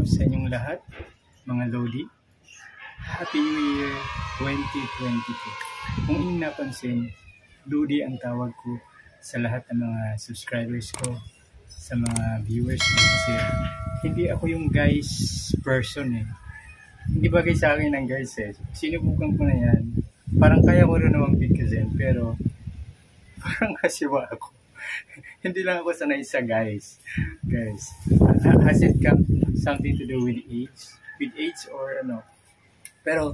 sa inyong lahat, mga Lodi. Happy New Year 2022. Kung inyong napansin, Lodi ang tawag ko sa lahat ng mga subscribers ko, sa mga viewers ko, kasi hindi ako yung guys person eh. Hindi bagay sa akin ang guys eh. Sinubukan ko na yan. Parang kaya ko rin naman bigkasin, pero parang kasiwa ako. Hindi lang ako sanay sa guys. Guys, has it got something to do with age? With age or ano? Pero,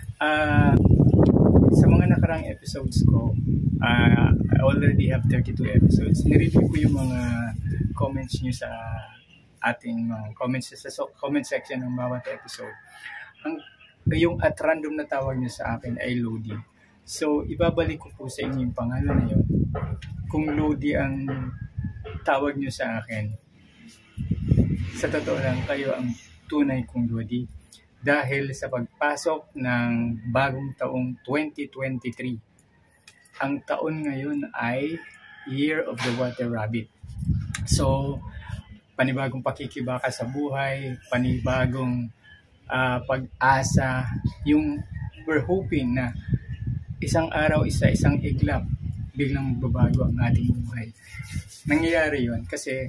sa mga nakarang episodes ko, I already have 32 episodes. Nireview ko yung mga comments nyo sa ating comments sa comment section ng bawat episode. Yung at random na tawag nyo sa akin ay Lodi. So, ibabalik ko po sa inyo yung pangalan na yun. Kung Lodi ang tawag nyo sa akin, sa totoo lang, kayo ang tunay kong Lodi. Dahil sa pagpasok ng bagong taong 2023, ang taon ngayon ay Year of the Water Rabbit. So, panibagong pakikibaka sa buhay, panibagong pag-asa, yung we're hoping na isang araw, isang iglap, biglang babago ang ating buhay. Nangyayari yun kasi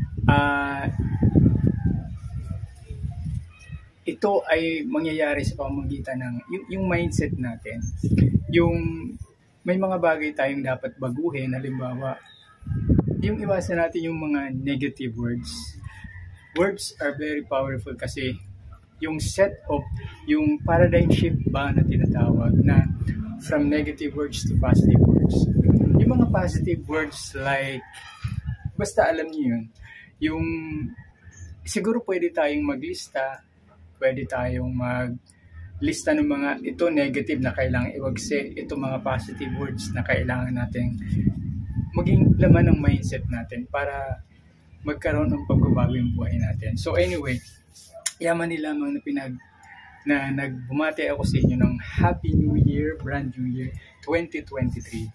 ito ay mangyayari sa pamamagitan ng yung mindset natin. Yung may mga bagay tayong dapat baguhin, halimbawa, yung iwasan natin yung mga negative words. Words are very powerful kasi yung set of, yung paradigm shift ba na tinatawag na from negative words to positive words. Yung mga positive words like, basta alam niyo yun, yung siguro pwede tayong maglista, pwede tayong maglista ng mga ito negative na kailangan iwagsi, ito mga positive words na kailangan natin maging laman ng mindset natin para magkaroon ng pagbabago yung buhay natin. So anyway, yaman nila lamang na nagbumati ako sa inyo ng Happy New Year, Brand New Year 2023.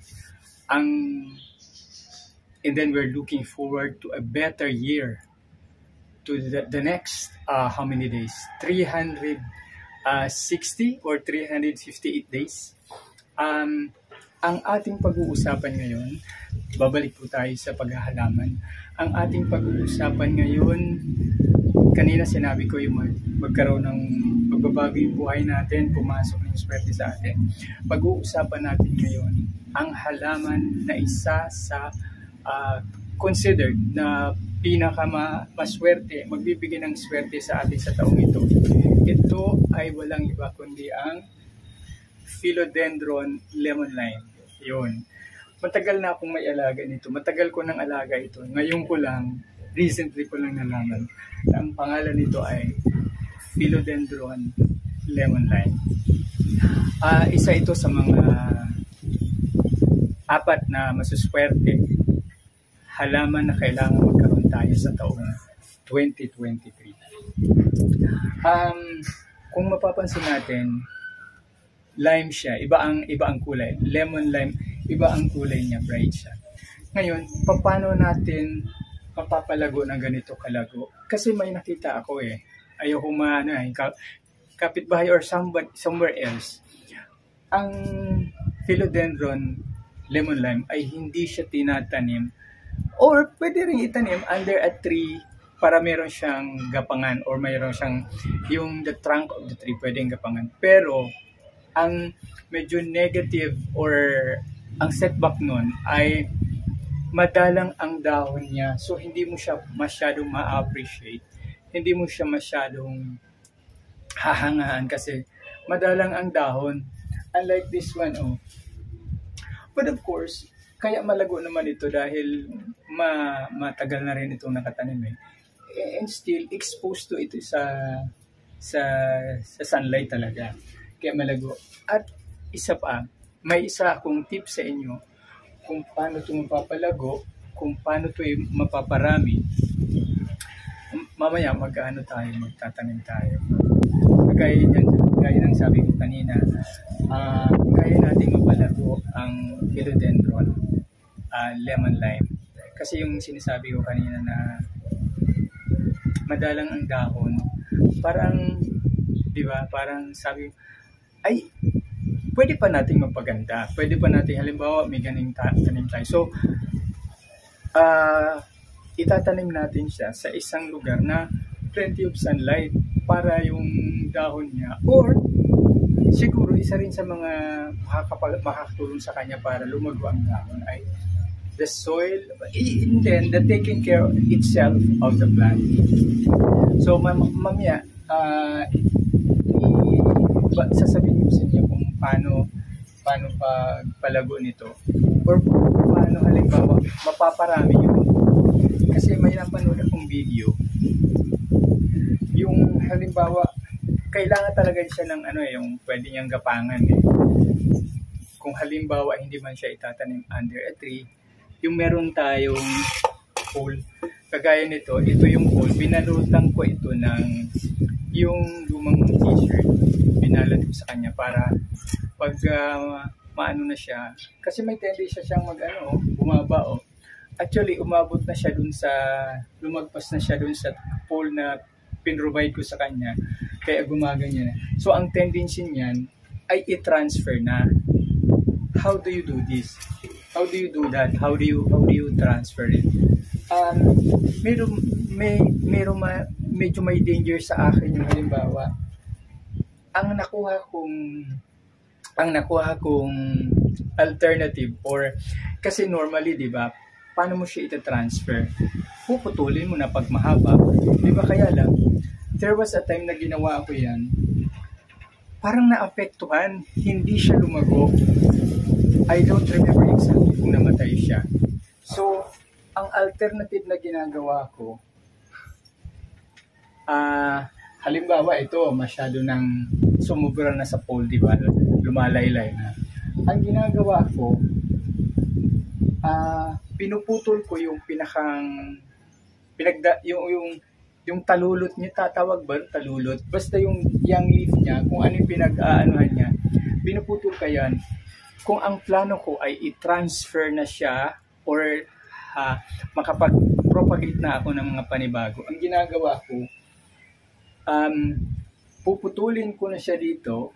And then we're looking forward to a better year, to the next how many days? 360 or 358 days. Ang ating pag-uusapan ngayon, babalik po tayo sa paghahalaman. Ang ating pag-uusapan ngayon, kanina sinabi ko yung magkaroon ng magbabago yung buhay natin, pumasok ng swerte sa atin. Pag-uusapan natin ngayon ang halaman na isa sa considered na pinakamaswerte, magbibigay ng swerte sa atin sa taong ito. Ito ay walang iba kundi ang Philodendron Lemon Lime. Yun. Matagal na akong may alaga nito. Matagal ko nang alaga ito. Ngayon ko lang, recently ko lang nalaman na ang pangalan nito ay Philodendron Lemon Lime. Isa ito sa mga apat na masuswerte halaman na kailangan magkaroon tayo sa taong 2023. Kung mapapansin natin, lime siya, iba ang kulay. Lemon lime, iba ang kulay niya, bright siya. Ngayon, paano natin mapapalago ng ganito kalago? Kasi may nakita ako eh. Ayoko kapitbahay or somewhere else. Ang Philodendron Lemon Lime ay hindi siya tinatanim or pwede rin itanim under a tree para meron siyang gapangan or mayroon siyang yung the trunk of the tree pwedeng gapangan. Pero ang medyo negative or ang setback nun ay madalang ang dahon niya, so hindi mo siya masyadong ma-appreciate, hindi mo siya masyadong hahangaan kasi madalang ang dahon, unlike this one but of course kaya malago naman ito dahil matagal na rin itong nakatanim and still exposed to ito sa sunlight talaga, kaya malago. At isa pa, may isa akong tip sa inyo kung paano ito mapapalago, kung paano ito mapaparami. Mamaya magtatanim tayo. Gaya ng sabi ko kanina, kaya natin mapalago ang Philodendron Lemon Lime. Kasi yung sinasabi ko kanina na madalang ang dahon, parang, di ba, parang sabi, ay, pwede pa nating magpaganda. Pwede pa nating, halimbawa, may tanim tayo. So, itatanim natin siya sa isang lugar na plenty of sunlight para yung dahon niya, or siguro isa rin sa mga makakatulong sa kanya para lumago ang dahon ay the soil, and then the taking care itself of the plant. So, mamaya, sasabihin ko sa inyo kung paano pagpalago nito, or paano halimbawa mapaparami yun. Kasi may napanood akong video, yung halimbawa kailangan talaga siya ng yung pwede niyang gapangan kung halimbawa hindi man siya itatanim under a tree, yung meron tayong pole kagaya nito, ito yung pole, binalutan ko ito ng yung lumang t-shirt, binalat ko sa kanya para pag maano na siya, kasi may tendency siyang bumaba actually umabot na siya lumagpas na siya dun sa pole na pinrovide ko sa kanya, kaya gumaganyan na. So ang tendency niyan ay i-transfer na. How do you do this? How do you do that? How do you transfer it? Medyo may danger sa akin yung halimbawa, ang nakuha kong alternative, or kasi normally, di ba, paano mo siya ita-transfer? Puputulin mo na pag mahaba. Di ba, kaya lang, there was a time na ginawa ko yan, parang naapektuhan, hindi siya lumago. I don't remember exactly kung namatay siya. So, ang alternative na ginagawa ko, halimbawa ito, masyado nang sumubra na sa pole, di ba? Lumalaylay na. Ang ginagawa ko, pinuputol ko yung yung talulot niya, tatawag ba talulot? Basta yung young leaf niya, kung ano yung pinag-aanuhan niya, pinuputol ko yan. Kung ang plano ko ay i-transfer na siya or makapag-propagate na ako ng mga panibago, ang ginagawa ko, puputulin ko na siya dito.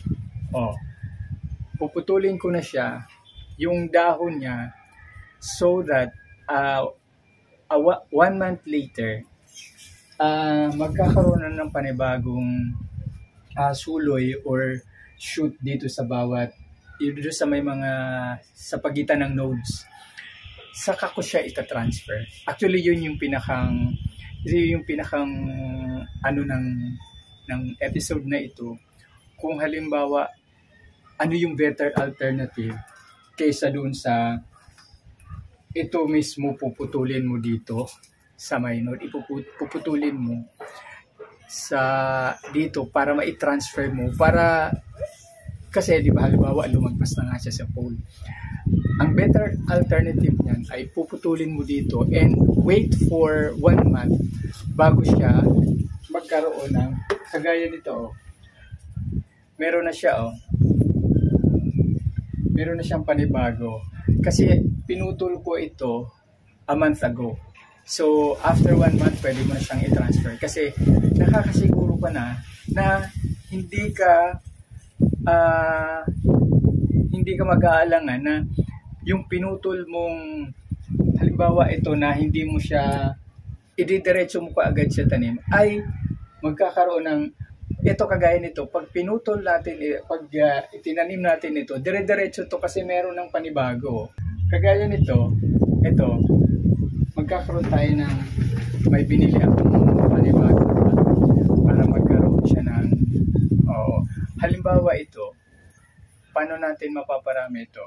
Puputulin ko na siya, yung dahon niya, so that 1 month later, magkakaroon na ng panibagong suloy or shoot dito sa dito sa may sa pagitan ng nodes. Saka ko siya ita-transfer. Actually, yun yung pinakang ng episode na ito. Kung halimbawa, ano yung better alternative kaysa doon sa ito mismo puputulin mo dito sa may node, puputulin mo dito para ma-transfer mo, para kasi di ba halimbawa lumagpas na nga siya sa pole. Ang better alternative niyan ay puputulin mo dito and wait for 1 month bago siya magkaroon ng kagaya nito. Meron na siya meron na siyang panibago kasi pinutol ko ito a month ago. So, after 1 month, pwede mo na siyang i-transfer. Kasi, nakakasiguro ka na hindi ka mag-aalangan na yung pinutol mong, halimbawa ito na hindi mo siya, ididiretso mo ka agad sa tanim, ay magkakaroon ng, ito kagaya nito, pag pinutol natin, pag itinanim natin ito, dire-diretso to kasi meron ng panibago. Kagaya nito, ito, magkakaroon tayo ng may binili akong panibago para magkaroon siya ng halimbawa ito, paano natin mapaparami ito?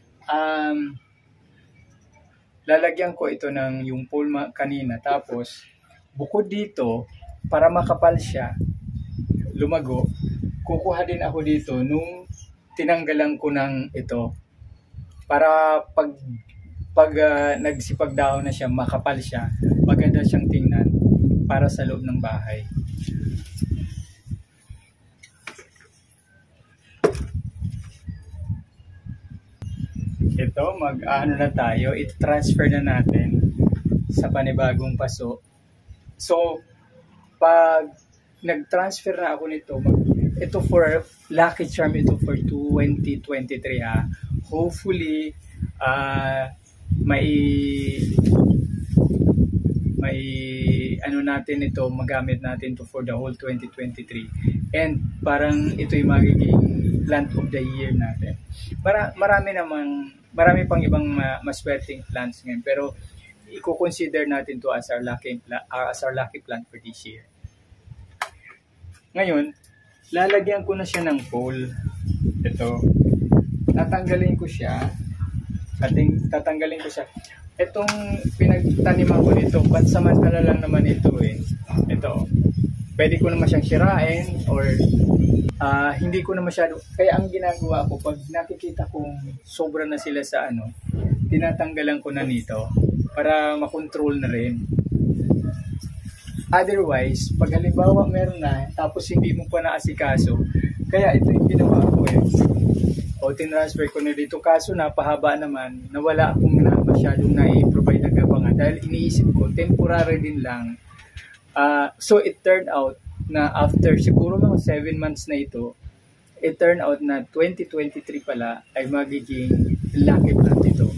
Lalagyan ko ito ng yung pole kanina, tapos bukod dito para makapal siya lumago, kukuha din ako dito nung tinanggalan ko ng ito para pag nagsipag dahon na siya, makapal siya, maganda siyang tingnan para sa loob ng bahay. Ito, na tayo, i-transfer na natin sa panibagong paso. So, pag nag-transfer na ako nito. Ito for lucky charm, ito for 2023 ha. Hopefully, may ano natin ito, magamit natin to for the whole 2023. And parang ito yung magiging plant of the year natin. Marami pang ibang maswerteng plants ngayon, pero i-consider natin to as our lucky plant for this year. Ngayon, lalagyan ko na siya ng pole. Ito. Tatanggalin ko siya. Itong pinagtaniman ko nito, pansamantala lang naman ito eh. Ito. Pwede ko naman siyang sirain or hindi ko na masyado. Kaya ang ginagawa ko, pag nakikita kong sobra na sila sa tinatanggalan ko na nito para makontrol na rin. Otherwise, pag halimbawa meron na, tapos hindi mo pa naasikaso, kaya ito yung ginawa ko eh. O tinransfer ko na dito, kaso napahaba naman, nawala akong masyadong na-provide na gabangan dahil iniisip ko, temporary din lang. So it turned out na after siguro mga 7 months na ito, it turned out na 2023 pala ay magiging lucky plant ito.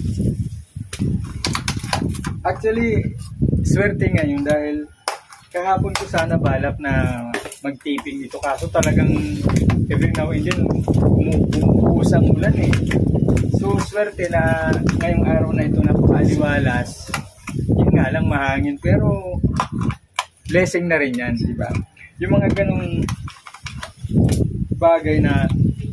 Actually, swerte nga yun dahil kahapon ko sana balak na mag-taping ito, kaso talagang every now and then umuuos ang ulan eh. So swerte na ngayong araw na ito napakaliwalas. Yun nga lang mahangin, pero blessing na rin yan, di ba? Yung mga ganong bagay na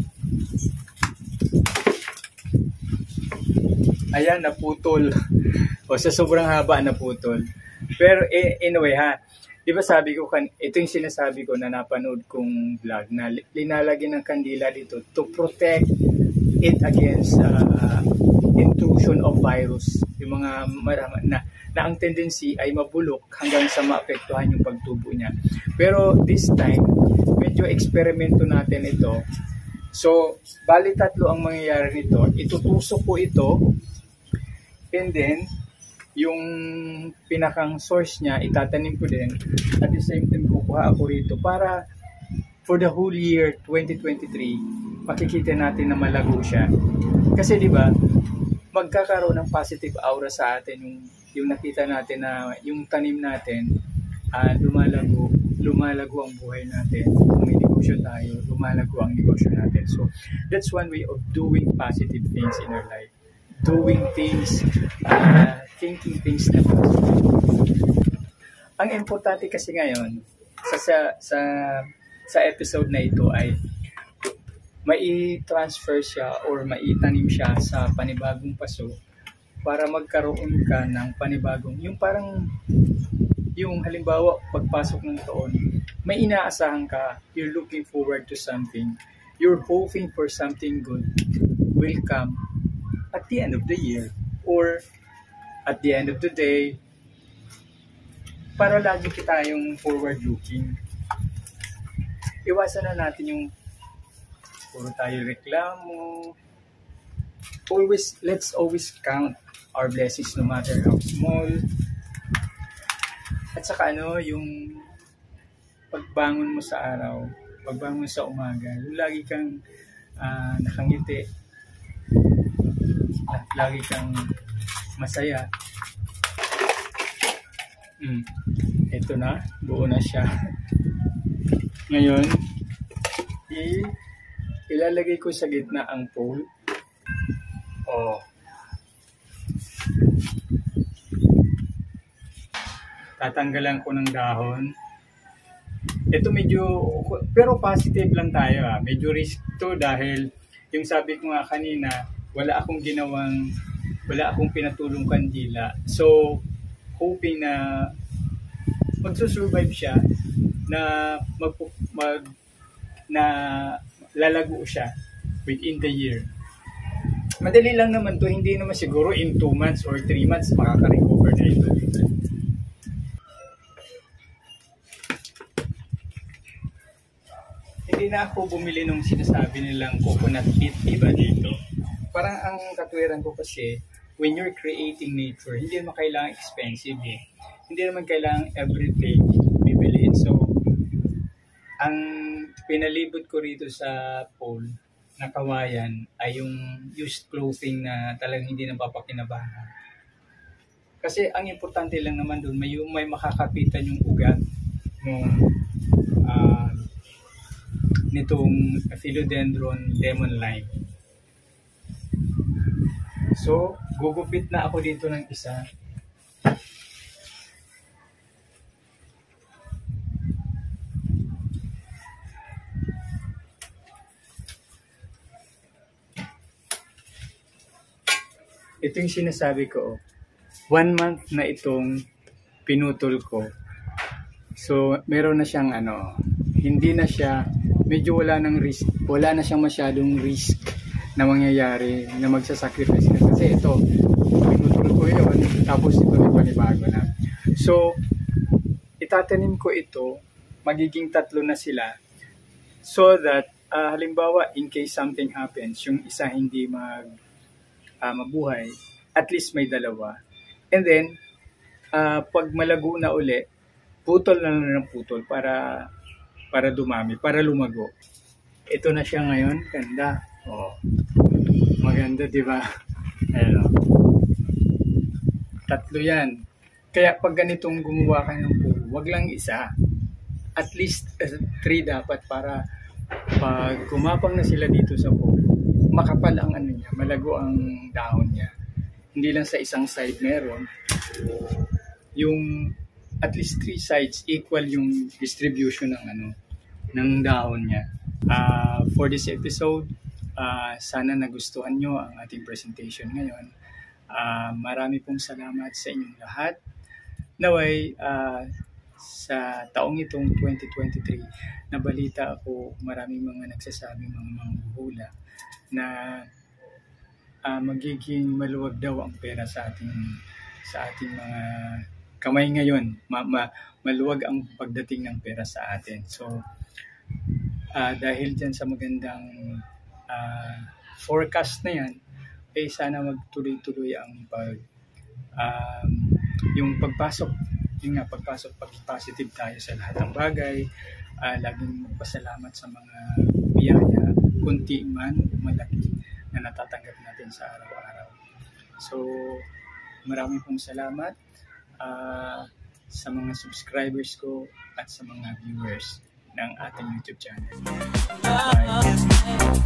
ayan, naputol o sa sobrang haba naputol. Pero anyway ha, di ba sabi ko, ito yung sinasabi ko na napanood kong vlog na linalagyan ng kandila dito to protect it against intrusion of virus. Yung mga na ang tendency ay mabulok hanggang sa maapektuhan yung pagtubo niya. Pero this time, medyo eksperimento natin ito. So, bali tatlo ang mangyayari nito. Itutusok ko ito and then yung pinakang source niya, itatanim ko din. At the same time, kukuha ako rito para for the whole year 2023, makikita natin na malago siya. Kasi di ba, magkakaroon ng positive aura sa atin yung nakita natin na yung tanim natin, lumalago ang buhay natin. Kung may negosyo tayo, lumalago ang negosyo natin. So, that's one way of doing positive things in our life. Doing things, thinking things na positive. Ang importante kasi ngayon sa episode na ito ay mai-transfer siya or maitanim siya sa panibagong paso para magkaroon ka ng panibagong, yung parang yung halimbawa pagpasok ng taon, may inaasahan ka, you're looking forward to something, you're hoping for something good will come at the end of the year or at the end of the day, para lagi kita yung forward looking. Iwasan na natin yung puro tayo reklamo. Let's always count our blessings no matter how small. At saka yung pagbangon mo sa araw, pagbangon mo sa umaga, yung lagi kang nakangiti, at lagi kang masaya. Ito na, buo na siya. Ngayon, ilalagay ko sa gitna ang pole. Tatanggalan ko ng dahon. Ito medyo, pero positive lang tayo Medyo risk to dahil yung sabi ko nga kanina, wala akong pinatulong kandila. So, hoping na magsusurvive siya, na lalago siya within the year. Madali lang naman to, hindi naman siguro in 2 months or 3 months makaka-recover na ito. Hindi na ako bumili nung sinasabi nilang coconut peat, diba dito? Parang ang katwiran ko kasi, when you're creating nature, hindi naman kailangan expensive Hindi naman kailangan everything bibiliin. So, pinalibot ko rito sa pole na kawayan ay yung used clothing na talagang hindi napapakinabangan. Kasi ang importante lang naman doon, may makakapitan yung ugat nitong Philodendron Lemon Lime. So, gugupit na ako dito ng isa. Ito yung sinasabi ko. 1 month na itong pinutol ko. So, meron na siyang hindi na siya, medyo wala na siyang masyadong risk na mangyayari na magsasacrifice ka. Kasi ito, pinutol ko yun, tapos ito nagpanibago na. So, itatanim ko ito, magiging 3 na sila, so that, halimbawa, in case something happens, yung isa hindi mabuhay, at least may 2. And then, pag malago na uli, putol na lang ng putol para dumami, para lumago. Ito na siya ngayon, ganda. Oh, maganda, di ba? Ayan, 3 yan. Kaya pag ganitong gumawa ka ng pool, wag lang isa. At least 3 dapat para pag kumapang na sila dito sa pool, makapal ang niya, malago ang dahon niya. Hindi lang sa isang side meron. Yung at least 3 sides equal yung distribution ng dahon niya. For this episode, sana nagustuhan nyo ang ating presentation ngayon. Marami pong salamat sa inyong lahat. Naway, sa taong itong 2023, nabalita ako maraming mga nagsasabing mga manghuhula na magiging maluwag daw ang pera sa ating mga kamay ngayon. Maluwag ang pagdating ng pera sa atin. So, dahil dyan sa magandang forecast na yan, sana magtuloy-tuloy ang yung pagpasok, pag-positive tayo sa lahat ng bagay. Laging magpasalamat sa mga biyaya, kunti man, malaki, na natatanggap natin sa araw-araw. So, maraming pong salamat sa mga subscribers ko at sa mga viewers ng ating YouTube channel. Bye!